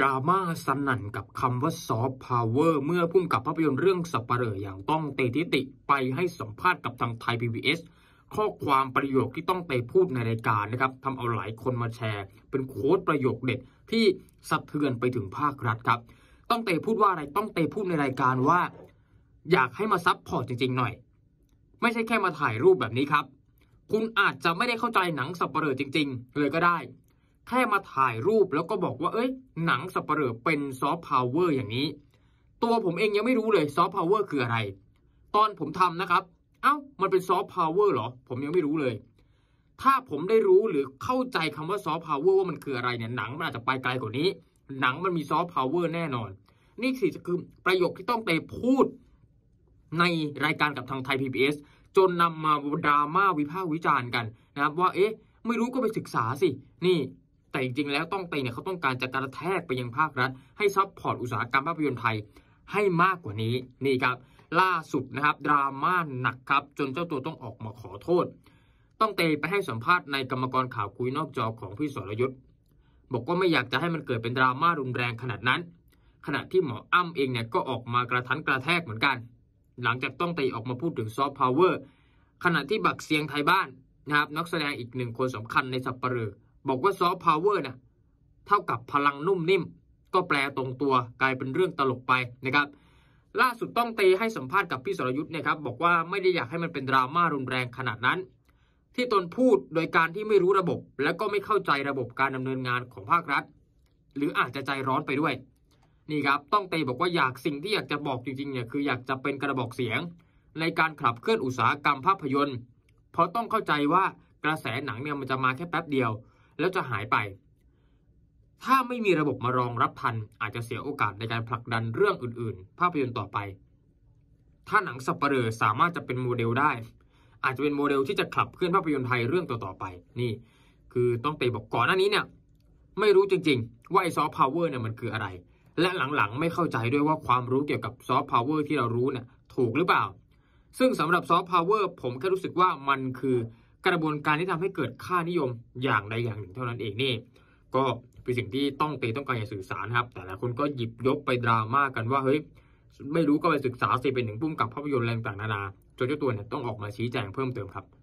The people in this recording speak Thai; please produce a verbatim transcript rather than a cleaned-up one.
ราม่าสนั่นกับคำว่าซอฟต์พาวเวอร์เมื่อพุ่มกับภาพยนตร์เรื่องสัปเหร่ออย่างต้องเตทิติไปให้สัมภาษณ์กับทางไทย พี บี เอส ข้อความประโยคที่ต้องเตพูดในรายการนะครับทำเอาหลายคนมาแชร์เป็นโค้ดประโยคเด็ดที่สะเทือนไปถึงภาครัฐครับต้องเตพูดว่าอะไรต้องเตพูดในรายการว่าอยากให้มาซับพอร์ตจริงๆหน่อยไม่ใช่แค่มาถ่ายรูปแบบนี้ครับคุณอาจจะไม่ได้เข้าใจหนังสัปเหร่อจริงๆเลยก็ได้แค่มาถ่ายรูปแล้วก็บอกว่าเอ้ยหนังสัปเหร่อเป็นซอฟต์พาวเวอร์อย่างนี้ตัวผมเองยังไม่รู้เลยซอฟต์พาวเวอร์คืออะไรตอนผมทำนะครับเอ้ามันเป็นซอฟต์พาวเวอร์เหรอผมยังไม่รู้เลยถ้าผมได้รู้หรือเข้าใจคำว่าซอฟต์พาวเวอร์ว่ามันคืออะไรเนี่ยหนังมันอาจจะไปไกลกว่านี้หนังมันมีซอฟต์พาวเวอร์แน่นอนนี่สิคือประโยคที่ต้องเตพูดในรายการกับทางไทย พี บี เอส จนนำมาดราม่าวิพากษ์วิจารณ์กันนะครับว่าเอ๊ะไม่รู้ก็ไปศึกษาสินี่แต่จริงๆแล้วต้องเตเนี่ยเขาต้องการจะกระแทกไปยังภาครัฐให้ซัพพอร์ตอุตสาหกรรมภาพยนตร์ไทยให้มากกว่านี้นี่ครับล่าสุดนะครับดราม่าหนักครับจนเจ้าตัวต้องออกมาขอโทษต้องเตไปให้สัมภาษณ์ในกรรมกรข่าวคุยนอกจอของพี่สรยุทธ์บอกว่าไม่อยากจะให้มันเกิดเป็นดราม่ารุนแรงขนาดนั้นขณะที่หมออ้ำเองเนี่ยก็ออกมากระทันกระแทกเหมือนกันหลังจากต้องเตออกมาพูดถึงซอฟต์พาวเวอร์ขณะที่บักเซียงไทยบ้านนะครับนักแสดงอีกหนึ่งคนสำคัญในสัปเหร่อบอกว่าซอฟต์พาวเวอร์น่ะเท่ากับพลังนุ่มนิ่มก็แปลตรงตัวกลายเป็นเรื่องตลกไปนะครับล่าสุดต้องเตให้สัมภาษณ์กับพี่สรยุทธ์นะครับบอกว่าไม่ได้อยากให้มันเป็นดราม่ารุนแรงขนาดนั้นที่ตนพูดโดยการที่ไม่รู้ระบบและก็ไม่เข้าใจระบบการดำเนินงานของภาครัฐหรืออาจจะใจร้อนไปด้วยนี่ครับต้องเตบอกว่าอยากสิ่งที่อยากจะบอกจริงๆเนี่ยคืออยากจะเป็นกระบอกเสียงในการขับเคลื่อนอุตสาหกรรมภาพยนตร์เพราะต้องเข้าใจว่ากระแสหนังเนี่ยมันจะมาแค่แป๊บเดียวแล้วจะหายไปถ้าไม่มีระบบมารองรับทันอาจจะเสียโอกาสในการผลักดันเรื่องอื่นๆภาพยนตร์ต่อไปถ้าหนังสัปเหร่อสามารถจะเป็นโมเดลได้อาจจะเป็นโมเดลที่จะขับเคลื่อนภาพยนตร์ไทยเรื่องต่อๆไปนี่คือต้องเตบอกก่อนหน้านี้เนี่ยไม่รู้จริงๆว่าไอ้ซอฟต์พาวเวอร์เนี่ยมันคืออะไรและหลังๆไม่เข้าใจด้วยว่าความรู้เกี่ยวกับซอฟต์พาวเวอร์ที่เรารู้เนี่ยถูกหรือเปล่าซึ่งสำหรับซอฟต์พาวเวอร์ผมแค่รู้สึกว่ามันคือกระบวนการที่ทำให้เกิดค่านิยมอย่างใดอย่างหนึ่งเท่านั้นเองนี่ก็เป็นสิ่งที่ต้องเตต้องการจะสื่อสารครับแต่ละคนก็หยิบยกไปดราม่ากันว่าเฮ้ยไม่รู้ก็ไปศึกษาสิเป็นถึงพุ่มกับภาพยนตร์แรงต่างนานาจนเจ้าตัวเนี่ยต้องออกมาชี้แจงเพิ่มเติมครับ